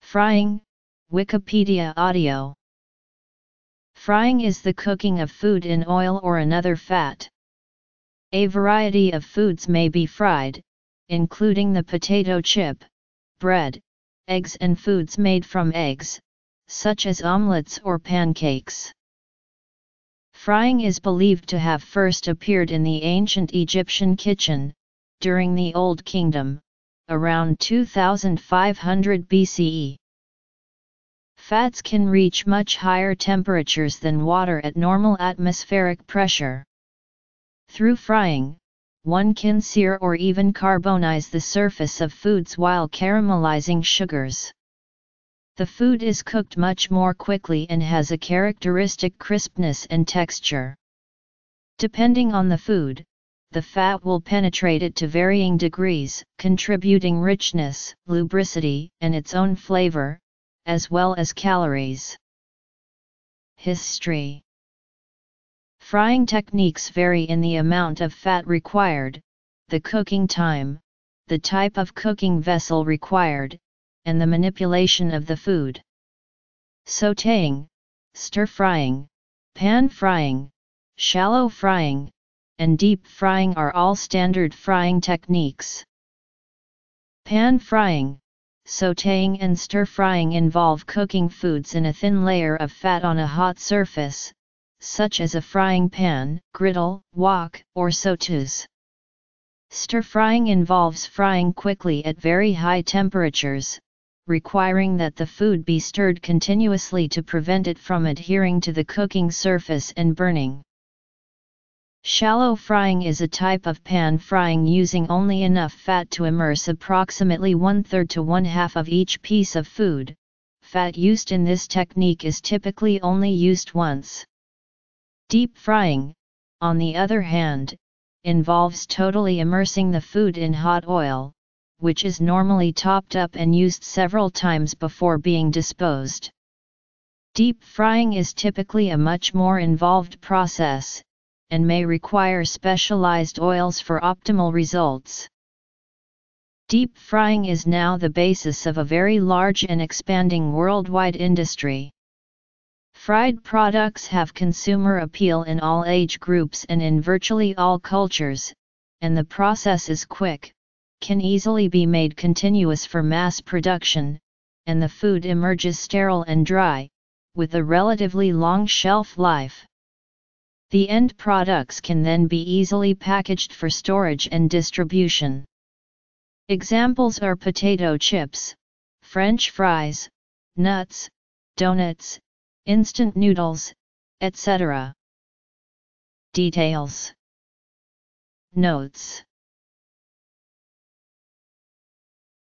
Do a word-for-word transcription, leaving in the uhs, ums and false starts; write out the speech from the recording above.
Frying, Wikipedia audio. Frying is the cooking of food in oil or another fat. A variety of foods may be fried, including the potato chip, bread, eggs and foods made from eggs, such as omelets or pancakes. Frying is believed to have first appeared in the ancient Egyptian kitchen, during the Old Kingdom, around two thousand five hundred B C E. Fats can reach much higher temperatures than water at normal atmospheric pressure. Through frying, one can sear or even carbonize the surface of foods while caramelizing sugars. The food is cooked much more quickly and has a characteristic crispness and texture. Depending on the food, the fat will penetrate it to varying degrees, contributing richness, lubricity, and its own flavor, as well as calories. History. Frying techniques vary in the amount of fat required, the cooking time, the type of cooking vessel required, and the manipulation of the food. Sautéing, stir-frying, pan-frying, shallow frying, and deep frying are all standard frying techniques. Pan-frying, sautéing and stir-frying involve cooking foods in a thin layer of fat on a hot surface, such as a frying pan, griddle, wok, or sauteuse. Stir-frying involves frying quickly at very high temperatures, requiring that the food be stirred continuously to prevent it from adhering to the cooking surface and burning. Shallow frying is a type of pan frying using only enough fat to immerse approximately one-third to one-half of each piece of food. Fat used in this technique is typically only used once. Deep frying, on the other hand, involves totally immersing the food in hot oil, which is normally topped up and used several times before being disposed. Deep frying is typically a much more involved process, and may require specialized oils for optimal results. Deep frying is now the basis of a very large and expanding worldwide industry. Fried products have consumer appeal in all age groups and in virtually all cultures, and the process is quick, can easily be made continuous for mass production, and the food emerges sterile and dry, with a relatively long shelf life. The end products can then be easily packaged for storage and distribution. Examples are potato chips, French fries, nuts, donuts, instant noodles, et cetera. Details. Notes.